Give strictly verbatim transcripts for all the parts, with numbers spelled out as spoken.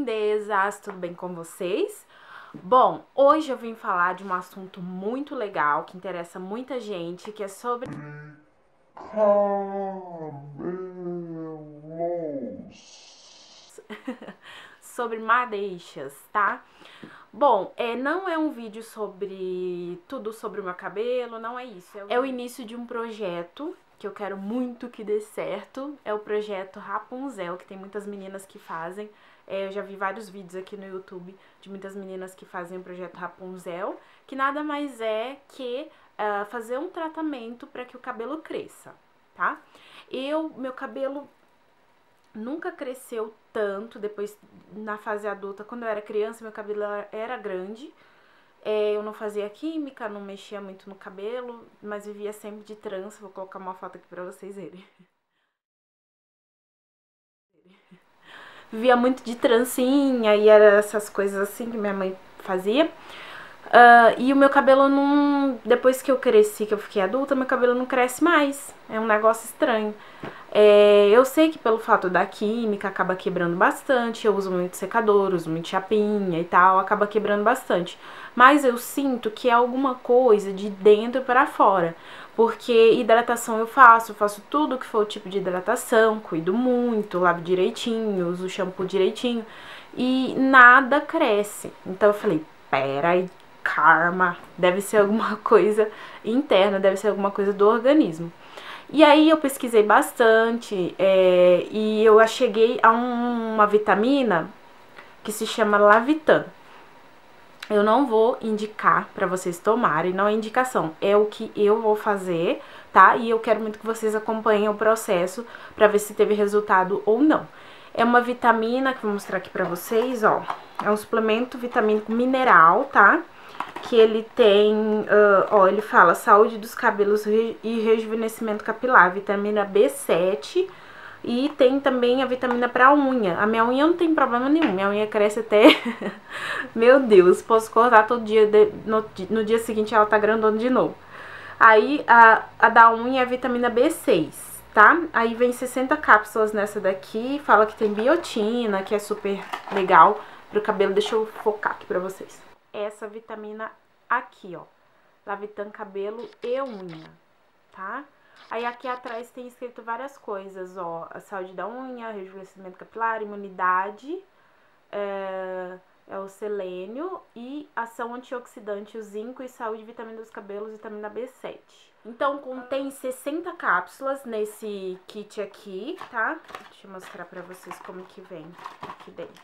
lindezas, tudo bem com vocês? Bom, hoje eu vim falar de um assunto muito legal que interessa muita gente, que é sobre cabelos. Sobre madeixas, tá? Bom, é, não é um vídeo sobre tudo sobre o meu cabelo, não é isso. É o, é o início de um projeto que eu quero muito que dê certo. É o projeto Rapunzel, que tem muitas meninas que fazem. É, eu já vi vários vídeos aqui no YouTube de muitas meninas que fazem o projeto Rapunzel, que nada mais é que uh, fazer um tratamento para que o cabelo cresça, tá? Eu, meu cabelo nunca cresceu tanto depois na fase adulta. Quando eu era criança, meu cabelo era grande. É, eu não fazia química, não mexia muito no cabelo, mas vivia sempre de trança. Vou colocar uma foto aqui pra vocês verem. Vivia muito de trancinha e era essas coisas assim que minha mãe fazia. Uh, e o meu cabelo não... Depois que eu cresci, que eu fiquei adulta, meu cabelo não cresce mais. É um negócio estranho. É, eu sei que pelo fato da química acaba quebrando bastante. Eu uso muito secador, uso muito chapinha e tal, acaba quebrando bastante. Mas eu sinto que é alguma coisa de dentro para fora. Porque hidratação eu faço, eu faço tudo que for o tipo de hidratação, cuido muito, lavo direitinho, uso shampoo direitinho. E nada cresce. Então eu falei, peraí, karma, deve ser alguma coisa interna, deve ser alguma coisa do organismo. E aí eu pesquisei bastante é, e eu cheguei a um, uma vitamina que se chama Lavitan. Eu não vou indicar para vocês tomarem, não é indicação, é o que eu vou fazer, tá? E eu quero muito que vocês acompanhem o processo para ver se teve resultado ou não. É uma vitamina que eu vou mostrar aqui pra vocês, ó. É um suplemento vitamínico mineral, tá? Que ele tem, uh, ó, ele fala saúde dos cabelos e rejuvenescimento capilar, vitamina B sete, e tem também a vitamina pra unha. A minha unha não tem problema nenhum, minha unha cresce até, meu Deus, posso cortar todo dia, de, no, no dia seguinte ela tá grandona de novo. Aí a, a da unha é a vitamina B seis, tá? Aí vem sessenta cápsulas nessa daqui, fala que tem biotina, que é super legal pro cabelo. Deixa eu focar aqui pra vocês. Essa vitamina aqui, ó, Lavitan cabelo e unha, tá? Aí aqui atrás tem escrito várias coisas, ó, a saúde da unha, rejuvenescimento capilar, imunidade, é, é o selênio e ação antioxidante, o zinco e saúde e vitamina dos cabelos, vitamina B sete. Então contém sessenta cápsulas nesse kit aqui, tá? Deixa eu mostrar pra vocês como que vem aqui dentro.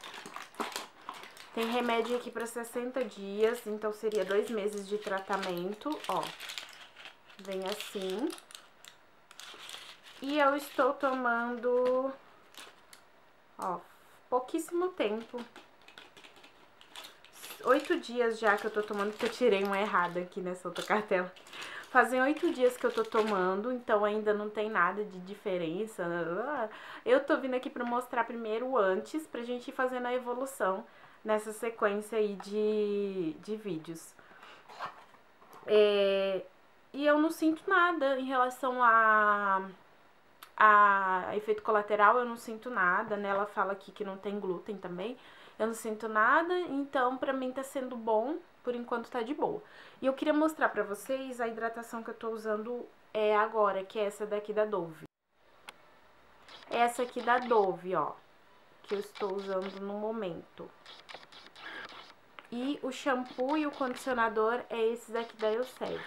Tem remédio aqui para sessenta dias, então seria dois meses de tratamento, ó. Vem assim. E eu estou tomando, ó, pouquíssimo tempo. Oito dias já que eu tô tomando, porque eu tirei uma errada aqui nessa outra cartela. Fazem oito dias que eu tô tomando, então ainda não tem nada de diferença. Eu tô vindo aqui pra mostrar primeiro o antes, pra gente ir fazendo a evolução nessa sequência aí de, de vídeos. É, e eu não sinto nada em relação a, a efeito colateral, eu não sinto nada, né? Ela fala aqui que não tem glúten também. Eu não sinto nada, então pra mim tá sendo bom, por enquanto tá de boa. E eu queria mostrar pra vocês a hidratação que eu tô usando é agora, que é essa daqui da Dove. Essa aqui da Dove, ó, que eu estou usando no momento. E o shampoo e o condicionador é esse daqui da Elseve.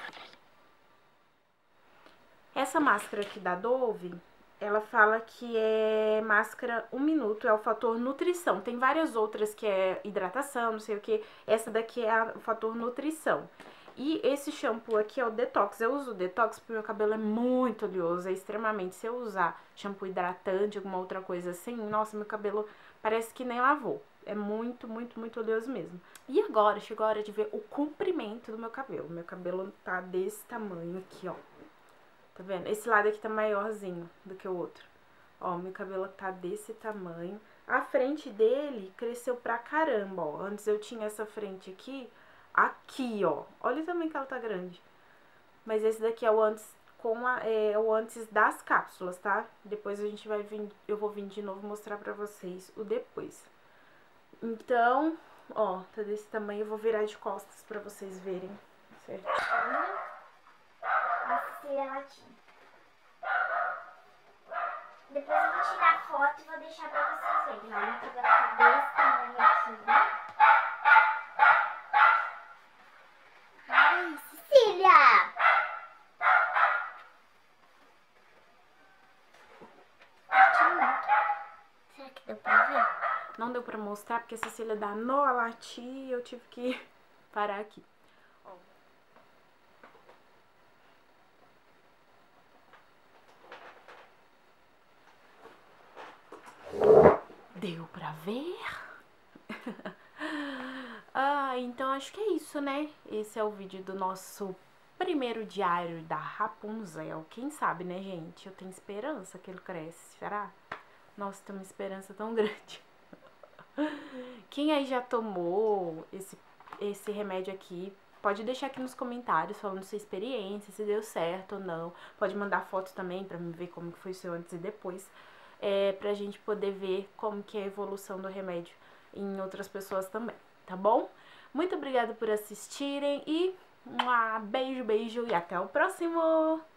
Essa máscara aqui da Dove, ela fala que é máscara um minuto, é o fator nutrição. Tem várias outras que é hidratação, não sei o que. Essa daqui é o fator nutrição. E esse shampoo aqui é o detox. Eu uso o detox porque meu cabelo é muito oleoso, é extremamente. Se eu usar shampoo hidratante, alguma outra coisa assim, nossa, meu cabelo parece que nem lavou. É muito, muito, muito oleoso mesmo. E agora, chegou a hora de ver o comprimento do meu cabelo. Meu cabelo tá desse tamanho aqui, ó. Tá vendo? Esse lado aqui tá maiorzinho do que o outro. Ó, meu cabelo tá desse tamanho. A frente dele cresceu pra caramba, ó. Antes eu tinha essa frente aqui, aqui, ó. Olha também que ela tá grande. Mas esse daqui é o antes, com a, é, o antes das cápsulas, tá? Depois a gente vai vir, eu vou vir de novo mostrar pra vocês o depois. Então, ó, tá desse tamanho. Eu vou virar de costas pra vocês verem certinho. A cera latinha. Depois eu vou tirar a foto e vou deixar pra vocês verem. Ó, meu cabelo tá desse tamanho aqui. Ai, Cecília! Será que deu pra ver? Não deu pra mostrar porque a Cecília dá nó a latir e eu tive que parar aqui. Ó. Deu pra ver? Ah, então acho que é isso, né? Esse é o vídeo do nosso primeiro diário da Rapunzel. Quem sabe, né, gente? Eu tenho esperança que ele cresce, será? Nossa, tem uma esperança tão grande. Quem aí já tomou esse, esse remédio aqui, pode deixar aqui nos comentários falando sua experiência, se deu certo ou não. Pode mandar foto também pra me ver como que foi o seu antes e depois. É, pra gente poder ver como que é a evolução do remédio em outras pessoas também, tá bom? Muito obrigada por assistirem e um beijo, beijo e até o próximo!